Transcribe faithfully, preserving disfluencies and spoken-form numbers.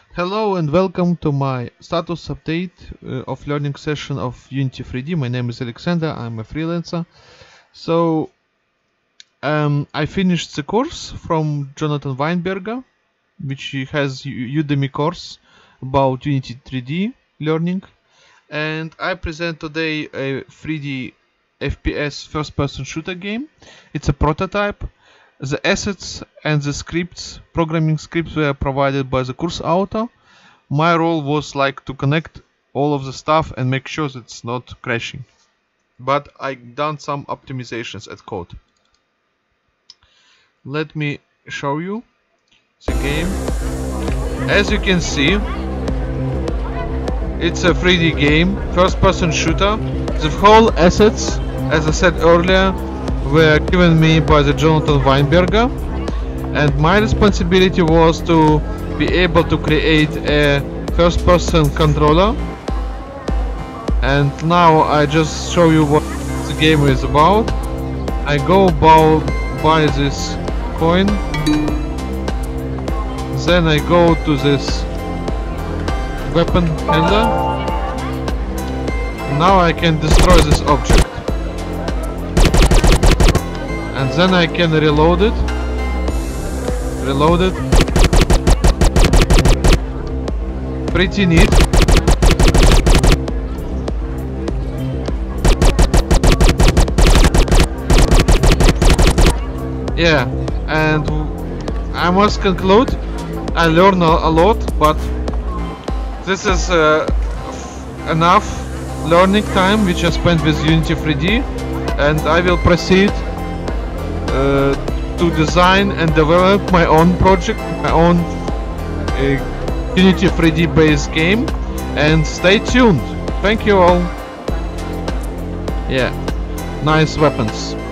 Hello and welcome to my status update uh, of learning session of Unity three D. My name is Alexander, I'm a freelancer. So um, I finished the course from Jonathan Weinberger, which has U Udemy course about Unity three D learning. And I present today a three D F P S first-person shooter game. It's a prototype. The assets and the scripts, programming scripts, were provided by the course author. My role was like to connect all of the stuff and make sure that it's not crashing. But I done some optimizations at code. Let me show you the game. As you can see, it's a three D game, first-person shooter. The whole assets, as I said earlier, were given me by the Jonathan Weinberger, and my responsibility was to be able to create a first-person controller. And now I just show you what the game is about. I go bow, buy this coin, then I go to this weapon handler. Now I can destroy this object. And then I can reload it. Reload it. Pretty neat. Yeah, and I must conclude, I learned a lot, but this is uh, enough learning time which I spent with Unity three D, and I will proceed Uh, to design and develop my own project, my own uh, Unity three D based game, and stay tuned. Thank you all. Yeah, nice weapons.